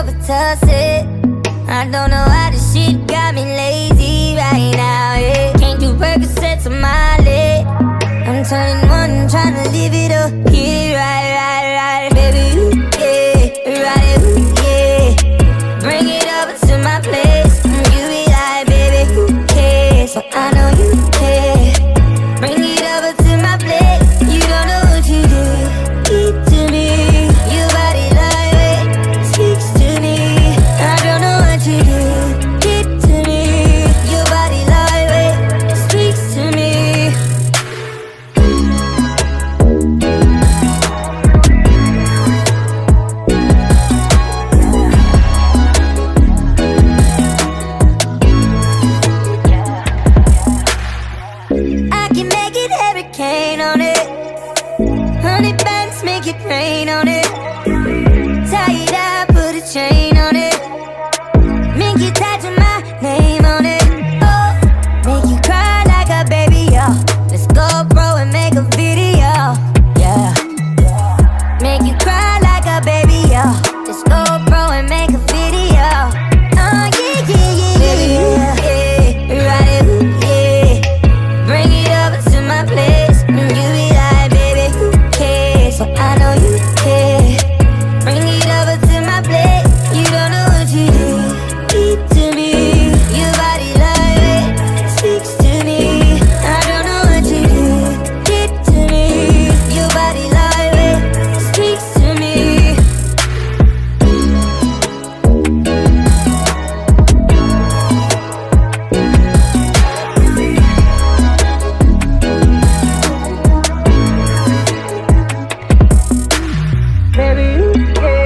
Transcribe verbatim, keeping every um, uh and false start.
up a tussle. I don't know how this shit got me lazy right now, yeah. Can't do Percocets on my leg. I'm turning one, trying to live it up. Get it right, right, right. Baby, ooh, yeah, ride it, ooh, yeah. Bring it over to my place. Mm, you be like, baby, who cares? But I know you care. Bring it over to my place. You don't know what you do. Keep to me. Your body lightweight speaks to me. I don't know what you do. Get to me. Your body lightweight speaks to me. I can make it hurricane on it. Honey bands make it rain on it. Tie it up, put a chain on it. Make you tattoo my name on it. Oh, make you cry like a baby, yo. Let's go, bro, and make a video, yeah. Make you cry like a baby, yo. Let's go, bro, and make a video. Oh, yeah, yeah, yeah, baby, yeah, yeah. Ride it, ooh, yeah. Bring it over to my place. Mm, you be like, baby, who cares? But I know you care. Bring it over to my place. You don't know what you do. Keep to me. Your body lightweight speaks to me. I don't know what you do. Get to me. Your body lightweight speaks to me. Baby, you care.